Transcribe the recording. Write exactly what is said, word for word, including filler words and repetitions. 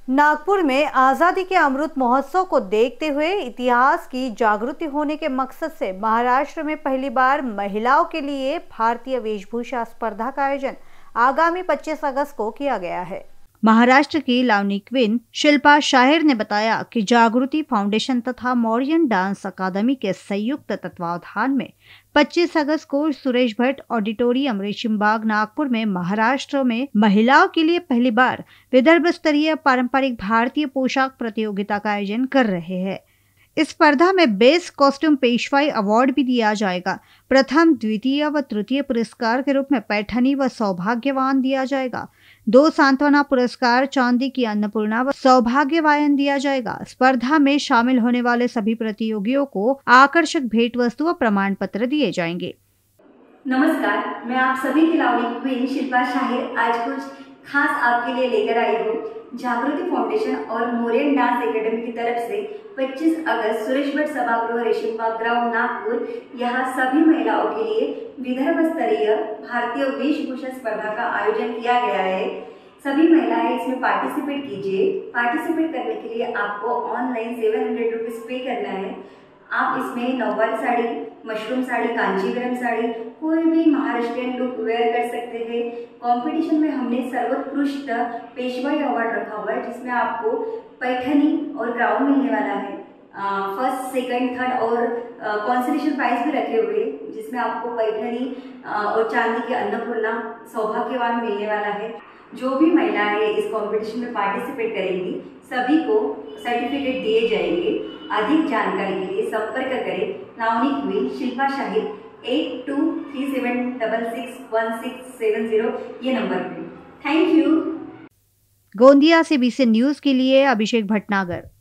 नागपुर में आजादी के अमृत महोत्सव को देखते हुए इतिहास की जागृति होने के मकसद से महाराष्ट्र में पहली बार महिलाओं के लिए भारतीय वेशभूषा स्पर्धा का आयोजन आगामी पच्चीस अगस्त को किया गया है। महाराष्ट्र की लावनी क्वीन शिल्पा शाहिर ने बताया कि जागृति फाउंडेशन तथा मॉरियन डांस अकादमी के संयुक्त तत्वावधान में पच्चीस अगस्त को सुरेश भट्ट ऑडिटोरियम रेशिमबाग नागपुर में महाराष्ट्र में महिलाओं के लिए पहली बार विदर्भ स्तरीय पारंपरिक भारतीय पोशाक प्रतियोगिता का आयोजन कर रहे हैं। इस स्पर्धा में बेस्ट कॉस्ट्यूम पेशवाई अवार्ड भी दिया जाएगा। प्रथम, द्वितीय व तृतीय पुरस्कार के रूप में पैठनी व सौभाग्यवान दिया जाएगा। दो सांत्वना पुरस्कार चांदी की अन्नपूर्णा व सौभाग्यवायन दिया जाएगा। स्पर्धा में शामिल होने वाले सभी प्रतियोगियों को आकर्षक भेंट वस्तु व प्रमाण पत्र दिए जाएंगे। नमस्कार, मैं आप सभी की लावनी क्वीन शिल्पा शाहिर आज कुछ खास आपके लिए लेकर आई हूँ। जागृति फाउंडेशन और मोरियन डांस एकेडमी की तरफ से पच्चीस अगस्त सुरेश भट्ट सभागृह रेशिमबाग ग्राउंड नागपुर, यहाँ सभी महिलाओं के लिए विदर्भ स्तरीय भारतीय वेशभूषा स्पर्धा का आयोजन किया गया है। सभी महिलाएं इसमें पार्टिसिपेट कीजिए। पार्टिसिपेट करने के लिए आपको ऑनलाइन सेवन हंड्रेड रुपीज पे करना है। आप इसमें नौवारी साड़ी, मशरूम साड़ी, कांचीवरम साड़ी, कोई भी महाराष्ट्रियन लुक वेयर कर सकते हैं। कंपटीशन में हमने सर्वोत्कृष्ट पेशवाई अवार्ड रखा हुआ है, जिसमें आपको पैठनी और क्राउन मिलने वाला है। फर्स्ट, सेकंड, थर्ड और कंसोलेशन प्राइज भी रखे हुए, जिसमें आपको पैठनी और चांदी की अन्नपूर्णा सौभाग्यवान मिलने वाला है। जो भी महिलाएं इस कंपटीशन में पार्टिसिपेट करेंगी सभी को सर्टिफिकेट दिए जाएंगे। अधिक जानकारी के लिए संपर्क करें lavani queen Shilpa Shahir eight two three seven double six one six seven zero ये नंबर पे। Thank you. गोंदिया से बीसी न्यूज के लिए अभिषेक भटनागर।